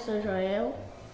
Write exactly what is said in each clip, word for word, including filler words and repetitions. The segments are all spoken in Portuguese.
sou Joel.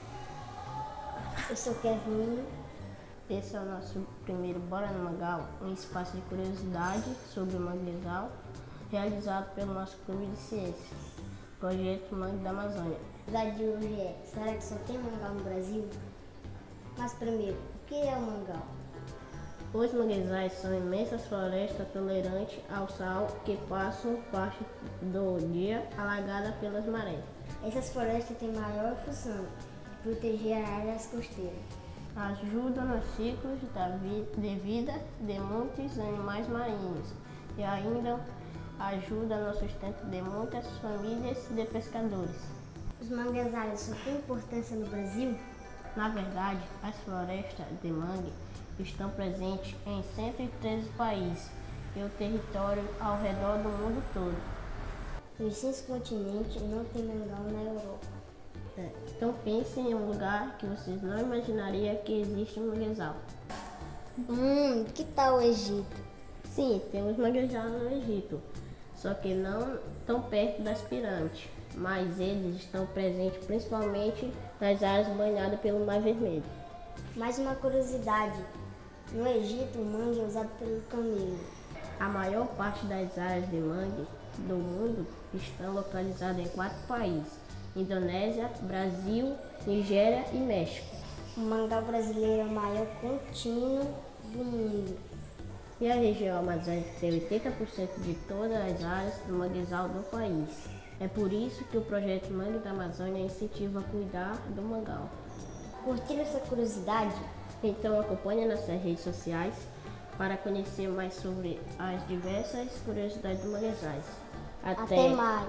Eu sou Kevin. Esse é o nosso primeiro Bora no Mangal, um espaço de curiosidade sobre o manguezal, realizado pelo nosso Clube de Ciência, Projeto Mangue da Amazônia. A verdade de hoje é, será que só tem mangal no Brasil? Mas primeiro, o que é o mangal? Os manguezais são imensas florestas tolerantes ao sal que passam parte do dia alagada pelas marés. Essas florestas têm maior função, proteger áreas costeiras. Ajudam nos ciclos da vi de vida de muitos animais marinhos e ainda ajuda no sustento de muitas famílias de pescadores. Os manguezais só têm importância no Brasil? Na verdade, as florestas de mangue estão presentes em cento e treze países e o território ao redor do mundo todo. Nos seis continentes não tem mangal na Europa. É, então pense em um lugar que vocês não imaginariam que existe um manguezal. Hum, que tal o Egito? Sim, temos manguezal no Egito, só que não tão perto das pirâmides, mas eles estão presentes principalmente nas áreas banhadas pelo Mar Vermelho. Mais uma curiosidade, no Egito o mangue é usado pelo camelo. A maior parte das áreas de mangue do mundo estão localizadas em quatro países: Indonésia, Brasil, Nigéria e México. O mangal brasileiro é o maior contínuo do mundo. E a região amazônica tem oitenta por cento de todas as áreas do manguezal do país. É por isso que o projeto Mangue da Amazônia incentiva a cuidar do mangal. Curtiram essa curiosidade? Então acompanhe nossas redes sociais para conhecer mais sobre as diversas curiosidades do manguezais. Até, Até mais!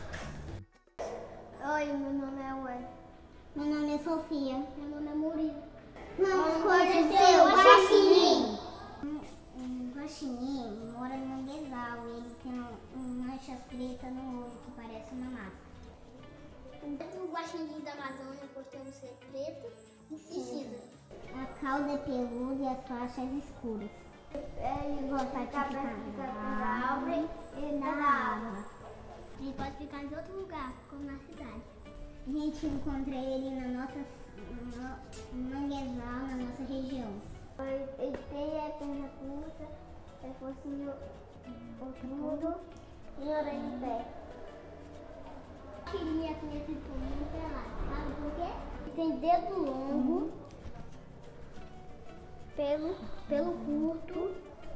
Oi, meu nome é Ué. Meu nome é Sofia. Meu nome é Murilo. Vamos conhecer o Guaxinim. Um guaxinim mora no manguezal e ele tem um manchas pretas no olho que parece uma máscara. O guaxinim da Amazônia costuma ser preto e cinza. A cauda é peluda e as faixas escuras. Ele gosta de ficar na árvore e na água. Ele pode ficar em outro lugar, como na cidade. A gente encontra ele na nossa no manguezal, na nossa região. Ele tem a perna curta, é focinho ocudo e orelha em pé. Queria conhecer por muito pelado, sabe por quê? Ele tem dedo longo, pelo, pelo curto,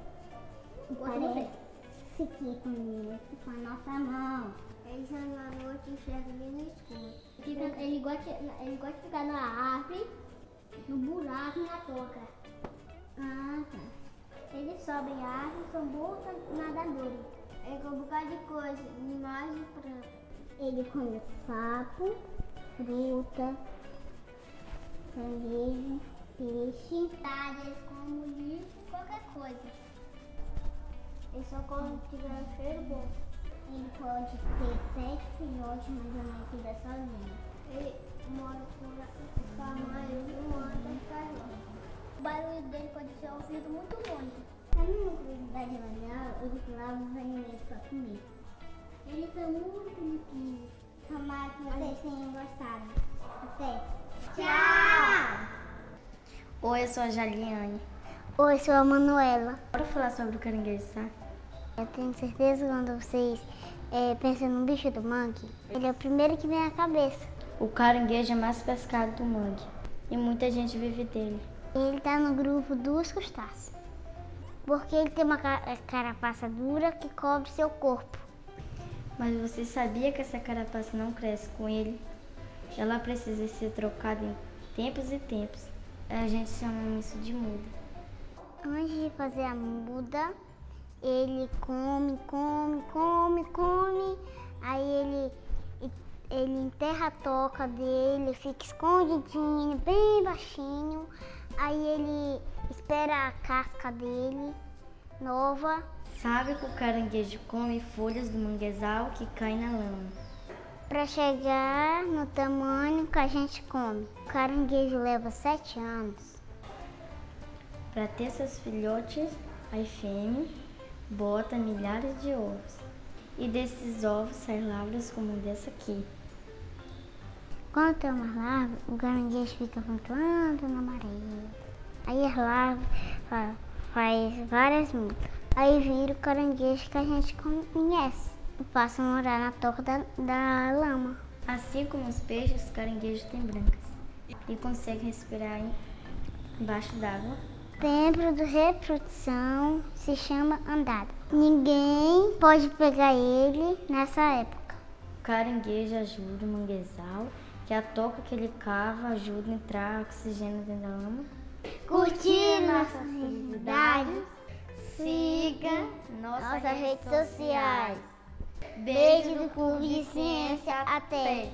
Parece que com, com a nossa mão. Ele já na noite enxerga bem no escuro. Fica, ele, gosta, ele gosta de ficar na árvore, no buraco e na toca. Ah, tá. Eles sobem a árvore, são bons nadadores. Ele come um bocado de coisa, animais e plantas. Ele come sapo, fruta, caranguejo, peixe. Tá, eles comem lixo, qualquer coisa. Ele só come se tiver um cheiro bom. Ele pode ter sete filhotes, mas a mãe cuida sozinha. Ele mora com a mãe, ele não anda carne. O barulho dele pode ser ouvido muito longe. Sabe uma curiosidade legal? Eles lavam os alimentos para comer. Eles são muito bonitinhos. Tomara que vocês tenham gostado. Até! Tchau! Oi, eu sou a Jaliane. Oi, sou a Manuela. Bora falar sobre o caranguejo, tá? Eu tenho certeza que quando vocês é, pensam no bicho do mangue, ele é o primeiro que vem à cabeça. O caranguejo é mais pescado do mangue e muita gente vive dele. Ele está no grupo dos crustáceos, porque ele tem uma carapaça dura que cobre seu corpo. Mas você sabia que essa carapaça não cresce com ele? Ela precisa ser trocada em tempos e tempos. A gente chama isso de muda. Antes de fazer a muda, ele come, come, come, come, aí ele, ele enterra a toca dele, fica escondidinho, bem baixinho, aí ele espera a casca dele, nova. Sabe que o caranguejo come folhas do manguezal que caem na lama? Para chegar no tamanho que a gente come. O caranguejo leva sete anos. Para ter seus filhotes, a fêmea bota milhares de ovos. E desses ovos saem larvas como dessa aqui. Quando tem uma larva, o caranguejo fica flutuando na maré. Aí as larvas fa- faz várias mudas. Aí vira o caranguejo que a gente conhece e passa a morar na toca da, da lama. Assim como os peixes, os caranguejos têm brancas e conseguem respirar em- embaixo d'água. O tempo de reprodução se chama andada. Ninguém pode pegar ele nessa época. O caranguejo ajuda o manguezal, que a toca que ele cava ajuda a entrar oxigênio dentro da lama. Curtir nossas atividades, Siga nossas redes sociais. Beijo do Clube de Ciência. Até!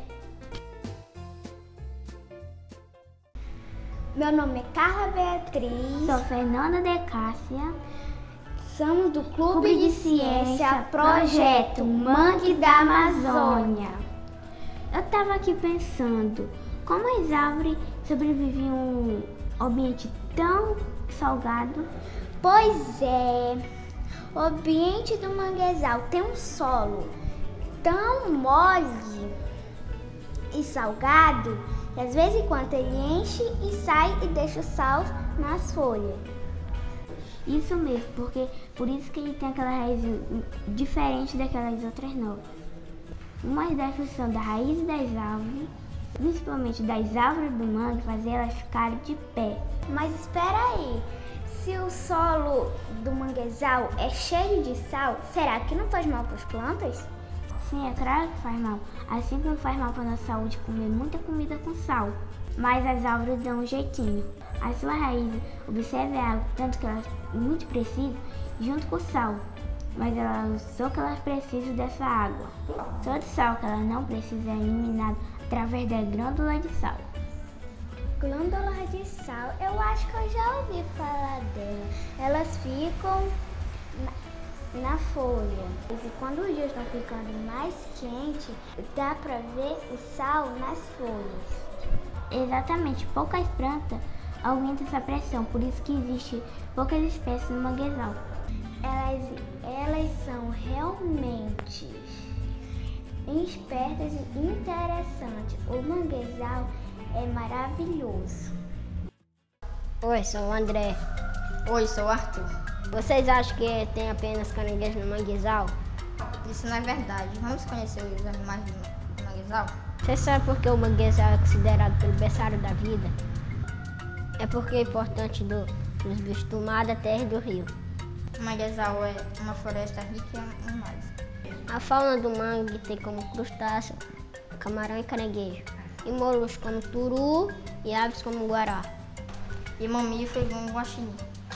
Meu nome é Carla Beatriz. Sou Fernanda de Cássia. Somos do Clube de Ciência, Projeto Mangue da Amazônia. Eu estava aqui pensando, como as árvores sobrevivem em um ambiente tão salgado? Pois é, o ambiente do manguezal tem um solo tão mole e salgado que às vezes em quando ele enche e sai e deixa o sal nas folhas. Isso mesmo, porque por isso que ele tem aquela raiz diferente daquelas outras novas. Uma das funções da raiz das árvores, principalmente das árvores do mangue, fazer elas ficarem de pé. Mas espera aí, se o solo do manguezal é cheio de sal, será que não faz mal para as plantas? Sim, é claro que faz mal. Assim como faz mal para a nossa saúde comer muita comida com sal. Mas as árvores dão um jeitinho. A sua raiz observa a água, tanto que elas muito precisam, junto com o sal. Mas elas só que elas precisam dessa água. Todo sal que elas não precisam é eliminado através da glândula de sal. Glândula de sal, eu acho que eu já ouvi falar dela. Elas ficam na, na folha. E quando os dias estão ficando mais quentes, dá para ver o sal nas folhas. Exatamente, poucas plantas aumentam essa pressão, por isso que existe poucas espécies no manguezal. Elas, elas são realmente espertas e interessantes. O manguezal é maravilhoso. Oi, sou o André. Oi, sou o Arthur. Vocês acham que tem apenas caranguejo no manguezal? Isso não é verdade. Vamos conhecer os animais do manguezal? Você sabe por que o manguezal é considerado pelo berçário da vida? É porque é importante do, dos bichos do mar, da terra e do rio. O manguezal é uma floresta rica em animais. A fauna do mangue tem como crustáceo, camarão e caranguejo, e moluscos como turu e aves como guará. E mamíferos como guaxinim.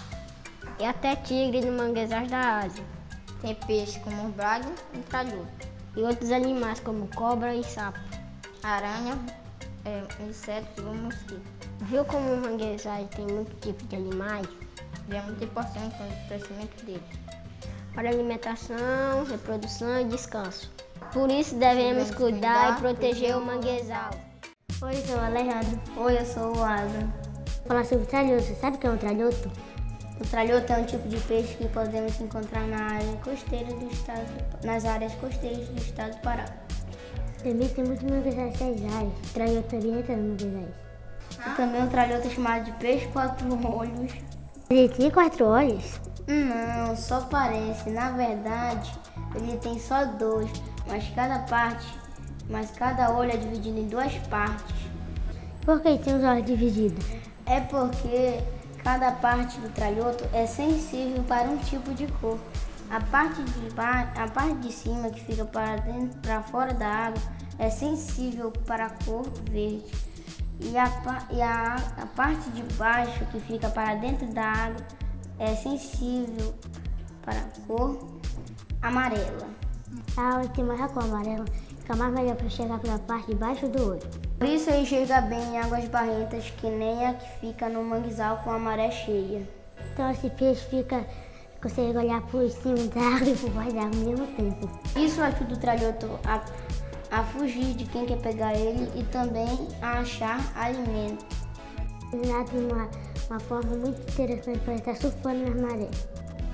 E até tigre no manguezal da Ásia. Tem peixe como brado e tralhoto. E outros animais como cobra e sapo. Aranha, é, insetos e mosquito. Viu como o manguezal tem muito tipo de animais? E é muito importante no crescimento deles. Para alimentação, reprodução e descanso. Por isso devemos cuidar e proteger o manguezal. Oi, eu sou o Alejandro. Oi, eu sou o Adro. Vou falar sobre o tralhoto. Sabe o que é um tralhoto? O tralhoto é um tipo de peixe que podemos encontrar na área costeira do estado, nas áreas costeiras do estado do Pará. Também tem muitos manguezais nessas áreas. O tralhoto também entra nos manguezais. E também o tralhoto é chamado de peixe quatro olhos. Ele tem quatro olhos? Não, só parece. Na verdade, ele tem só dois, mas cada parte, mas cada olho é dividido em duas partes. Por que tem os olhos divididos? É porque cada parte do tralhoto é sensível para um tipo de cor. A parte de baixo, a parte de cima que fica para dentro, para fora da água, é sensível para a cor verde. E a, e a, a parte de baixo que fica para dentro da água é sensível para a cor amarela. A água tem mais a cor amarela, fica mais melhor para chegar pela parte de baixo do olho. Por isso ele chega bem em águas barrentas, que nem a que fica no manguezal com a maré cheia. Então esse peixe fica, consegue olhar por cima da água e por baixo da água ao mesmo tempo. Isso ajuda o tralhoto a, a fugir de quem quer pegar ele e também a achar alimento. Ele nada de uma, uma forma muito interessante para estar surfando nas marés.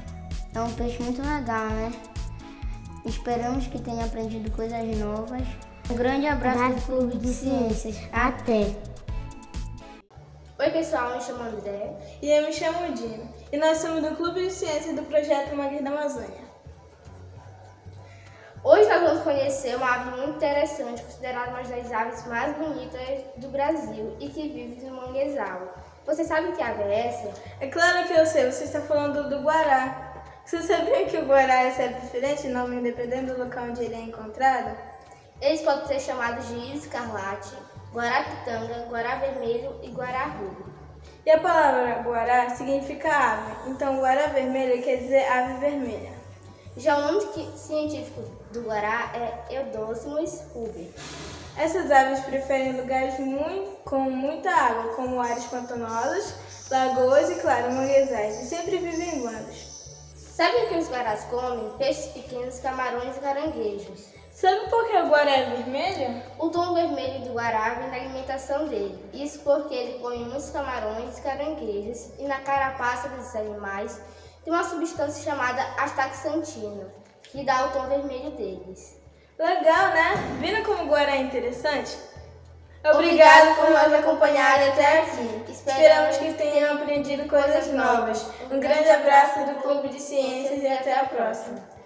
É um peixe muito legal, né? Esperamos que tenha aprendido coisas novas Um grande abraço do Clube de Ciências. Até! Oi pessoal, me chamo André. E eu me chamo Dina. E nós somos do Clube de Ciências do Projeto Mangueira da Amazônia. Hoje nós vamos conhecer uma ave muito interessante, considerada uma das aves mais bonitas do Brasil e que vive no manguezal. Você sabe que ave é essa? É claro que eu sei, você está falando do guará. Você sabia que o guará recebe diferente nome dependendo do local onde ele é encontrado? Eles podem ser chamados de íris escarlate, guarapitanga, guará vermelho e guará rubro. E a palavra guará significa ave, então guará vermelho quer dizer ave vermelha. Já o nome científico do guará é Eudocimus ruber. Essas aves preferem lugares muito, com muita água, como áreas pantanosas, lagoas e, claro, manguezais, e sempre vivem em bandos. Sabe que os guarás comem peixes pequenos, camarões e caranguejos? Sabe por que o guará é vermelho? O tom vermelho do guará vem da alimentação dele. Isso porque ele come muitos camarões e caranguejos e na carapaça desses animais tem uma substância chamada astaxantina, que dá o tom vermelho deles. Legal, né? Viram como o guará é interessante? Obrigado por nos acompanhar até aqui. Esperamos que tenham aprendido coisas novas. Um grande abraço do Clube de Ciências e até a próxima.